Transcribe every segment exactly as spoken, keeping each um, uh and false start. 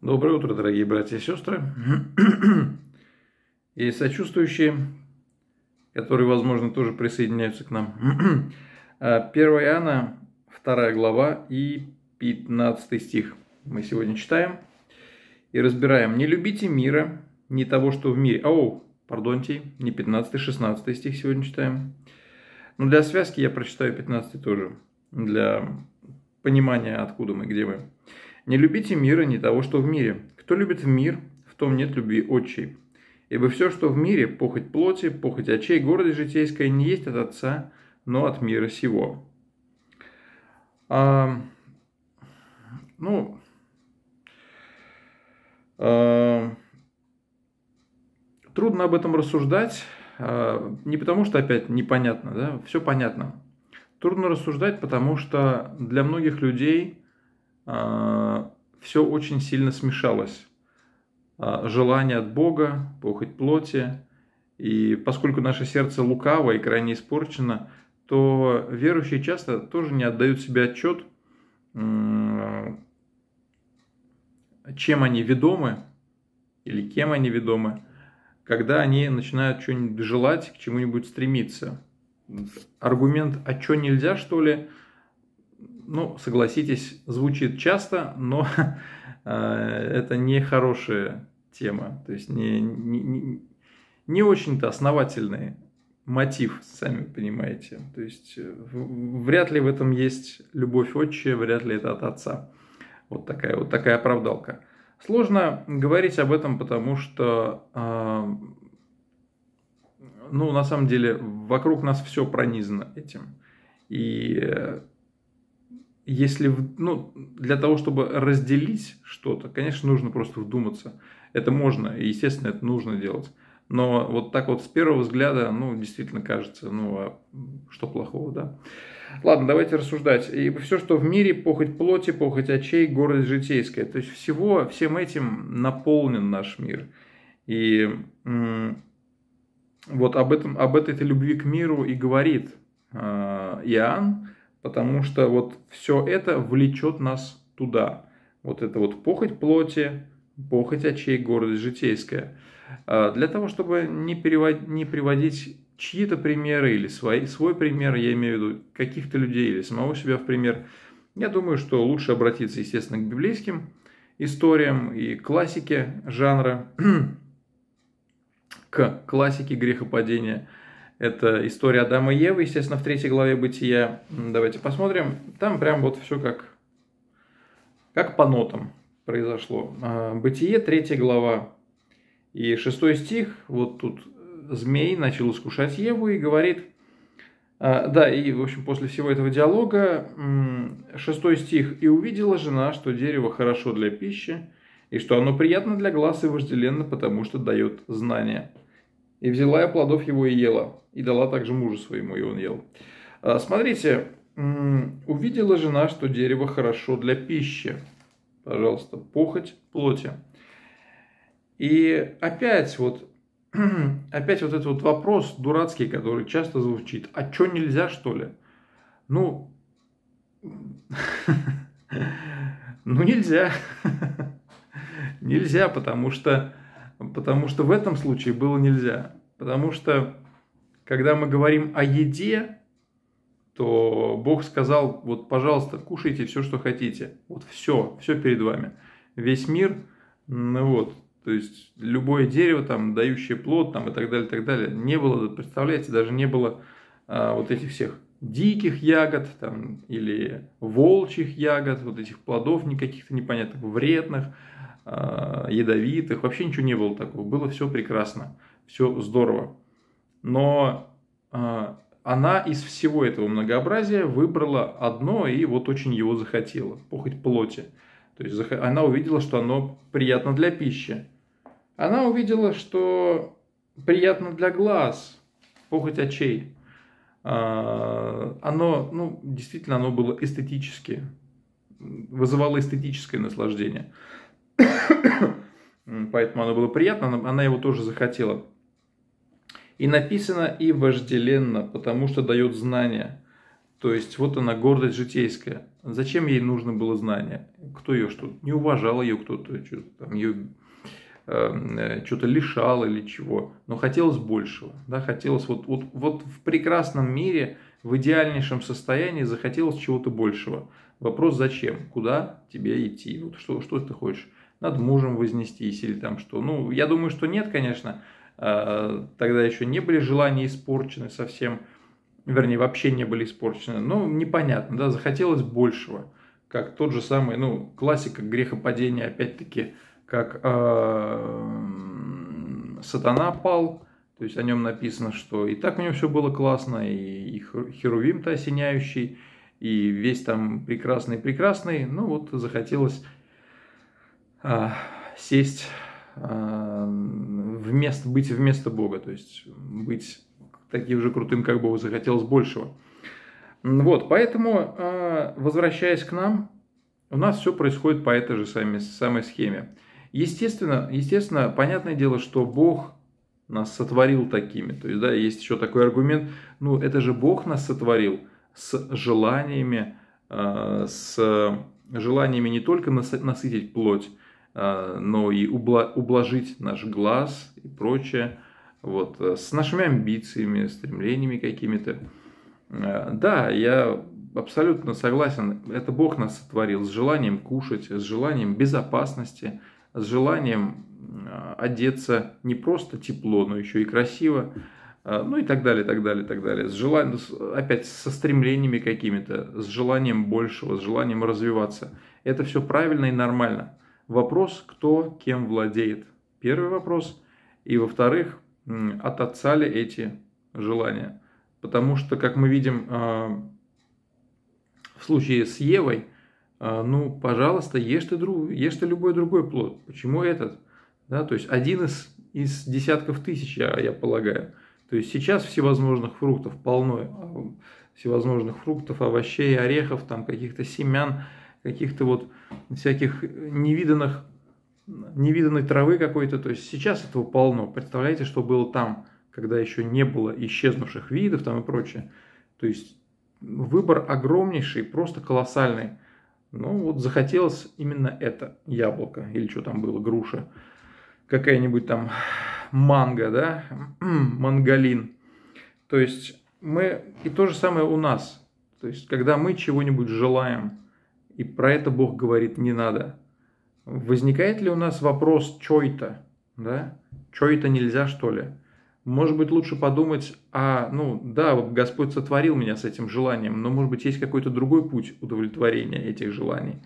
Доброе утро, дорогие братья и сестры. И сочувствующие, которые, возможно, тоже присоединяются к нам. первое Иоанна, вторая глава и пятнадцатый стих мы сегодня читаем и разбираем. «Не любите мира, не того, что в мире». О, пардоньте, не пятнадцатый, шестнадцатый стих сегодня читаем. Но для связки я прочитаю пятнадцатый тоже, для понимания, откуда мы, где мы. «Не любите мира, не того, что в мире. Кто любит мир, в том нет любви отчей. Ибо все, что в мире, похоть плоти, похоть очей, гордость житейская, не есть от Отца, но от мира сего». А, ну, а, трудно об этом рассуждать, а, не потому что опять непонятно, да, все понятно. Трудно рассуждать, потому что для многих людей а, все очень сильно смешалось. А, желание от Бога, похоть плоти. И поскольку наше сердце лукаво и крайне испорчено, то верующие часто тоже не отдают себе отчет, чем они ведомы или кем они ведомы, когда они начинают что-нибудь желать, к чему-нибудь стремиться. Аргумент «а что нельзя, что ли?» Ну, согласитесь, звучит часто, но это не хорошая тема, то есть не, не, не очень-то основательный мотив, сами понимаете. То есть вряд ли в этом есть любовь отчия, вряд ли это от отца. Вот такая вот такая оправдалка. Сложно говорить об этом, потому что, ну, на самом деле, вокруг нас все пронизано этим. И если, ну, для того, чтобы разделить что-то, конечно, нужно просто вдуматься. Это можно, и, естественно, это нужно делать. Но вот так вот с первого взгляда, ну, действительно кажется, ну, а что плохого, да? Ладно, давайте рассуждать. И все, что в мире, похоть плоти, похоть очей, гордость житейская. То есть всего, всем этим наполнен наш мир. И вот об этом, об этой любви к миру и говорит Иоанн, потому что вот все это влечет нас туда. Вот это вот похоть плоти, похоть очей, гордость житейская. Для того, чтобы не, перевод, не приводить чьи-то примеры или свой, свой пример, я имею в виду каких-то людей или самого себя в пример, я думаю, что лучше обратиться, естественно, к библейским историям и классике жанра, к классике грехопадения. Это история Адама и Евы, естественно, в третьей главе Бытия. Давайте посмотрим. Там прям вот все как, как по нотам произошло. Бытие, третья глава и шестой стих. Вот тут змей начал искушать Еву и говорит... Да, и, в общем, после всего этого диалога, шестой стих. «И увидела жена, что дерево хорошо для пищи, и что оно приятно для глаз и вожделенно, потому что дает знания. И взяла я плодов его и ела, и дала также мужу своему, и он ел». Смотрите, увидела жена, что дерево хорошо для пищи. Пожалуйста, похоть плоти. И опять вот, опять вот этот вот вопрос дурацкий, который часто звучит. А что, нельзя, что ли? Ну, ну нельзя. Нельзя, потому что... Потому что в этом случае было нельзя. Потому что, когда мы говорим о еде, то Бог сказал, вот, пожалуйста, кушайте все, что хотите. Вот все, все перед вами. Весь мир, ну вот, то есть, любое дерево, там, дающее плод, там, и так далее, и так далее. Не было, представляете, даже не было а, вот этих всех диких ягод, там, или волчьих ягод, вот этих плодов никаких-то непонятных, вредных, ядовитых, вообще ничего не было такого, было все прекрасно, все здорово. Но э, она из всего этого многообразия выбрала одно и вот очень его захотела, похоть плоти. То есть она увидела, что оно приятно для пищи. Она увидела, что приятно для глаз, похоть очей. Э, оно, ну, действительно, оно было эстетически, вызывало эстетическое наслаждение. Поэтому оно было приятно, она его тоже захотела. И написано «и вожделенно», потому что дает знания. То есть вот она, гордость житейская. Зачем ей нужно было знание? Кто ее что? Не уважал ее кто-то, что-то там ее э, что-то лишал или чего. Но хотелось большего. Да? Хотелось вот, вот, вот в прекрасном мире, в идеальнейшем состоянии захотелось чего-то большего. Вопрос зачем? Куда тебе идти? Вот что, что ты хочешь? Над мужем вознестись или там что? Ну, я думаю, что нет, конечно. Тогда еще не были желания испорчены совсем. Вернее, вообще не были испорчены. Но непонятно, да, захотелось большего. Как тот же самый, ну, классика грехопадения, опять-таки, как э, сатана пал. То есть о нем написано, что и так у него все было классно, и, и херувим-то осеняющий, и весь там прекрасный-прекрасный. Ну вот захотелось э, сесть, э, вместо, быть вместо Бога, то есть быть таким же крутым, как Богу, захотелось большего. Вот, поэтому, возвращаясь к нам, у нас все происходит по этой же самой, самой схеме. Естественно, естественно, понятное дело, что Бог нас сотворил такими. То есть, да, есть еще такой аргумент, ну, это же Бог нас сотворил с желаниями, с желаниями не только насытить плоть, но и ублажить наш глаз и прочее. Вот, с нашими амбициями, стремлениями какими-то. Да, я абсолютно согласен. Это Бог нас сотворил с желанием кушать, с желанием безопасности, с желанием одеться не просто тепло, но еще и красиво. Ну и так далее, так далее, так далее. С желанием, опять со стремлениями какими-то, с желанием большего, с желанием развиваться. Это все правильно и нормально. Вопрос, кто кем владеет. Первый вопрос. И во-вторых, от отца ли эти желания? Потому что, как мы видим в случае с Евой, ну, пожалуйста, ешь ты, друг, ешь ты любой другой плод. Почему этот? Да, то есть один из, из десятков тысяч, я, я полагаю. То есть сейчас всевозможных фруктов полно, всевозможных фруктов, овощей, орехов, там каких-то семян, каких-то вот всяких невиданных невиданной травы какой-то, то есть сейчас этого полно. Представляете, что было там, когда еще не было исчезнувших видов там и прочее. То есть выбор огромнейший, просто колоссальный. Ну вот захотелось именно это яблоко, или что там было, груша, какая-нибудь там манго, да, мангалин. То есть мы, и то же самое у нас. То есть когда мы чего-нибудь желаем, и про это Бог говорит, не надо. Возникает ли у нас вопрос, что это? Да? Что это нельзя, что ли? Может быть, лучше подумать, а, ну, да, вот Господь сотворил меня с этим желанием, но, может быть, есть какой-то другой путь удовлетворения этих желаний.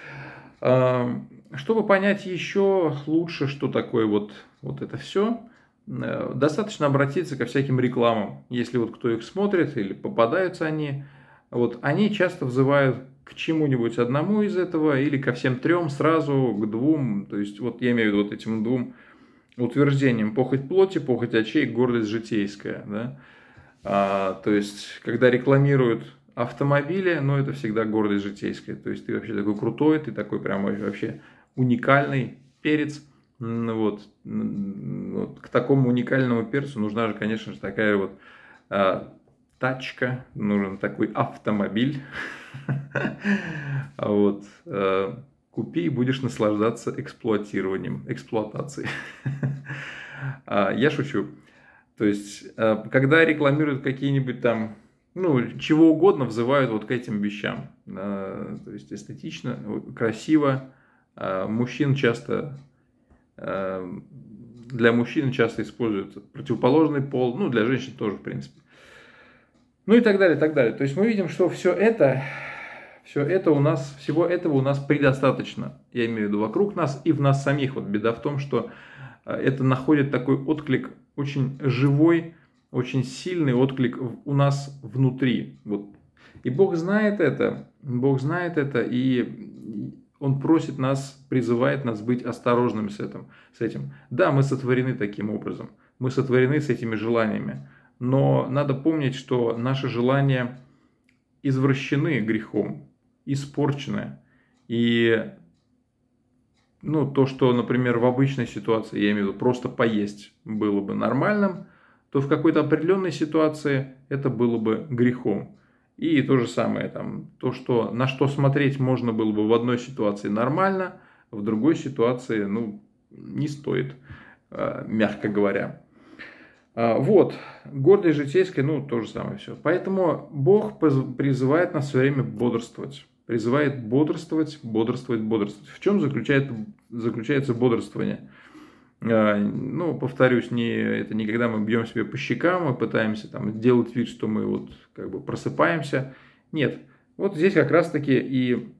Чтобы понять еще лучше, что такое вот, вот это все, достаточно обратиться ко всяким рекламам. Если вот кто их смотрит или попадаются они, вот, они часто взывают к чему-нибудь одному из этого или ко всем трем сразу, к двум. То есть, вот я имею в виду вот этим двум утверждениям: похоть плоти, похоть очей, гордость житейская. Да? А, то есть, когда рекламируют автомобили, ну, это всегда гордость житейская. То есть, ты вообще такой крутой, ты такой прям вообще уникальный перец. Вот. Вот. К такому уникальному перцу нужна же, конечно же, такая вот а, тачка, нужен такой автомобиль. Вот. Купи и будешь наслаждаться эксплуатированием, эксплуатацией. Я шучу. То есть, когда рекламируют какие-нибудь там, ну, чего угодно, взывают вот к этим вещам. То есть, эстетично, красиво. Мужчин часто, для мужчин часто используют противоположный пол, ну, для женщин тоже, в принципе. Ну и так далее, так далее. То есть мы видим, что все это, все это у нас, всего этого у нас предостаточно. Я имею в виду вокруг нас и в нас самих. Вот беда в том, что это находит такой отклик очень живой, очень сильный отклик у нас внутри. Вот. И Бог знает это, Бог знает это, и Он просит нас, призывает нас быть осторожными с этим. С этим. Да, мы сотворены таким образом, мы сотворены с этими желаниями. Но надо помнить, что наши желания извращены грехом, испорчены. И ну, то, что, например, в обычной ситуации, я имею в виду, просто поесть было бы нормальным, то в какой-то определенной ситуации это было бы грехом. И то же самое, там, то, что, на что смотреть можно было бы в одной ситуации нормально, в другой ситуации, ну, не стоит, мягко говоря. Вот, гордость житейская, ну, то же самое все. Поэтому Бог призывает нас все время бодрствовать. Призывает бодрствовать, бодрствовать, бодрствовать. В чем заключается, заключается бодрствование? Ну, повторюсь, не, это не когда мы бьем себя по щекам и пытаемся там делать вид, что мы вот как бы просыпаемся. Нет, вот здесь как раз-таки и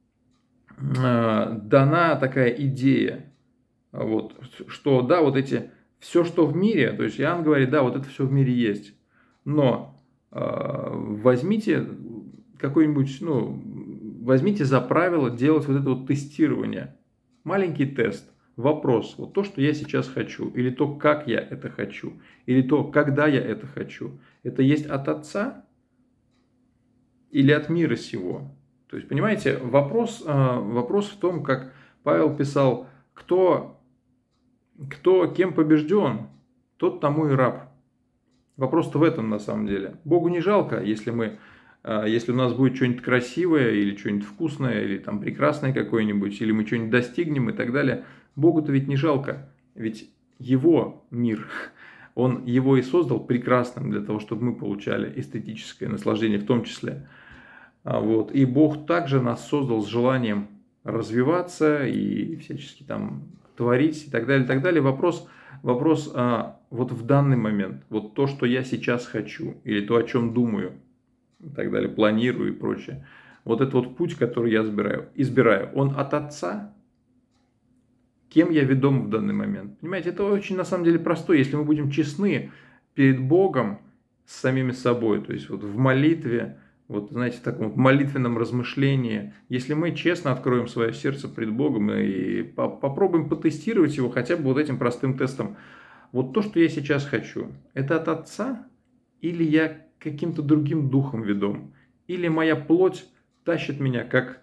э, дана такая идея, вот, что да, вот эти, все, что в мире, то есть Иоанн говорит, да, вот это все в мире есть, но э, возьмите какой-нибудь, ну, возьмите за правило делать вот это вот тестирование, маленький тест. Вопрос, вот то, что я сейчас хочу, или то, как я это хочу, или то, когда я это хочу, это есть от Отца или от мира сего? То есть, понимаете, вопрос, вопрос в том, как Павел писал, кто, кто кем побежден, тот тому и раб. Вопрос-то в этом на самом деле. Богу не жалко, если мы... Если у нас будет что-нибудь красивое, или что-нибудь вкусное, или там прекрасное какое-нибудь, или мы что-нибудь достигнем и так далее, Богу-то ведь не жалко, ведь Его мир, Он его и создал прекрасным для того, чтобы мы получали эстетическое наслаждение в том числе. Вот. И Бог также нас создал с желанием развиваться и всячески там творить и так далее, и так далее. Вопрос, вопрос а, вот в данный момент, вот то, что я сейчас хочу, или то, о чем думаю, и так далее, планирую и прочее. Вот этот вот путь, который я избираю, избираю, он от Отца? Кем я ведом в данный момент? Понимаете, это очень на самом деле просто. Если мы будем честны перед Богом с самими собой, то есть вот в молитве, вот знаете, в таком вот молитвенном размышлении, если мы честно откроем свое сердце пред Богом и попробуем потестировать его хотя бы вот этим простым тестом, вот то, что я сейчас хочу, это от Отца или я каким-то другим духом ведом? Или моя плоть тащит меня как,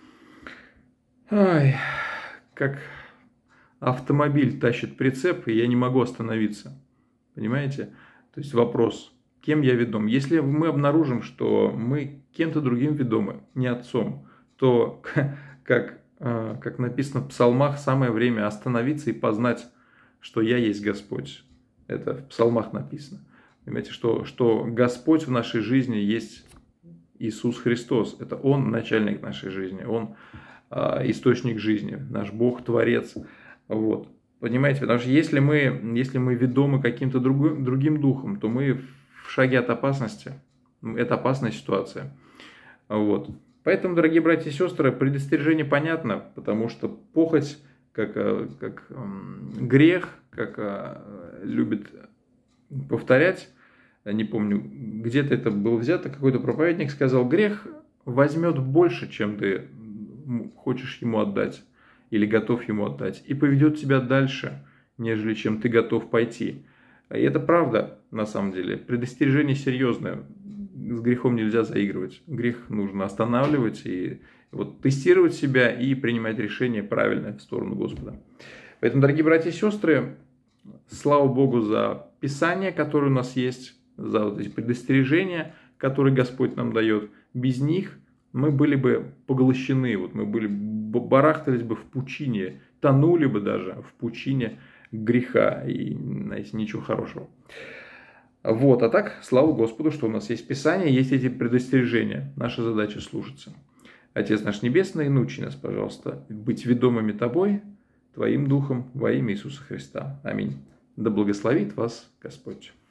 ай, как автомобиль тащит прицеп, и я не могу остановиться? Понимаете? То есть вопрос, кем я ведом? Если мы обнаружим, что мы кем-то другим ведомы, не Отцом, то, как, как написано в псалмах, самое время остановиться и познать, что я есть Господь. Это в псалмах написано. Понимаете, что, что Господь в нашей жизни есть Иисус Христос. Это Он начальник нашей жизни, Он э, источник жизни, наш Бог, Творец. Вот. Понимаете, потому что если мы, если мы ведомы каким-то другим, другим духом, то мы в шаге от опасности. Это опасная ситуация. Вот. Поэтому, дорогие братья и сестры, предостережение понятно, потому что похоть, как, как э, грех, как э, любит повторять, не помню, где-то это было взято, какой-то проповедник сказал, грех возьмет больше, чем ты хочешь ему отдать или готов ему отдать, и поведет тебя дальше, нежели чем ты готов пойти. И это правда, на самом деле, предостережение серьезное, с грехом нельзя заигрывать, грех нужно останавливать и вот, тестировать себя и принимать решение правильное в сторону Господа. Поэтому, дорогие братья и сестры, слава Богу за Писание, которое у нас есть, за вот эти предостережения, которые Господь нам дает. Без них мы были бы поглощены, вот мы были, барахтались бы в пучине, тонули бы даже в пучине греха и, знаете, ничего хорошего. Вот, а так, слава Господу, что у нас есть Писание, есть эти предостережения. Наша задача слушаться. Отец наш Небесный, научи нас, пожалуйста, быть ведомыми Тобой, Твоим Духом во имя Иисуса Христа. Аминь. Да благословит вас Господь.